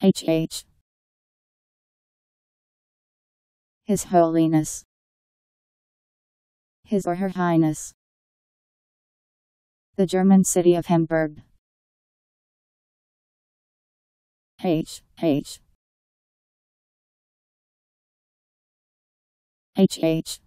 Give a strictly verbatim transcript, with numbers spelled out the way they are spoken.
H H. His Holiness. His or Her Highness. The German city of Hamburg. H H. H H.